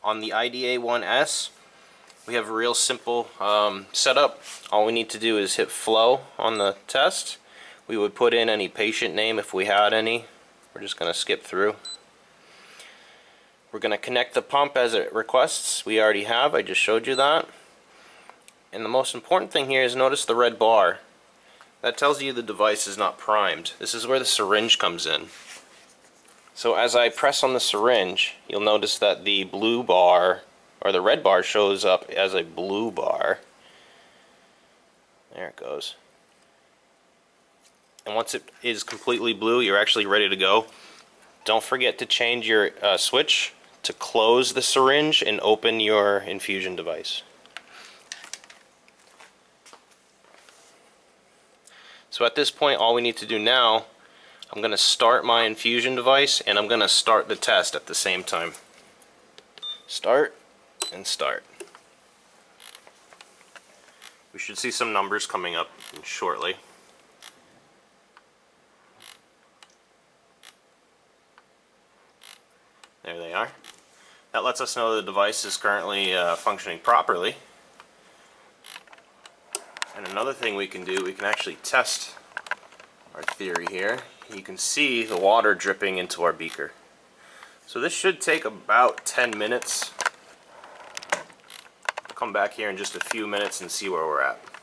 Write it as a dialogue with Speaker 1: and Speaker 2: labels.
Speaker 1: On the IDA-1S, we have a real simple setup. All we need to do is hit flow on the test. We would put in any patient name if we had any. We're just going to skip through. We're going to connect the pump as it requests. We already have, I just showed you that. And the most important thing here is notice the red bar. That tells you the device is not primed. This is where the syringe comes in. So as I press on the syringe, you'll notice that the blue bar, or the red bar, shows up as a blue bar. There it goes. And once it is completely blue, you're actually ready to go. Don't forget to change your switch to close the syringe and open your infusion device. So at this point, all we need to do now, I'm going to start my infusion device and I'm going to start the test at the same time. Start and start. We should see some numbers coming up shortly. There they are. That lets us know the device is currently functioning properly. And another thing we can do, we can actually test our theory here. You can see the water dripping into our beaker. So this should take about 10 minutes. We'll come back here in just a few minutes and see where we're at.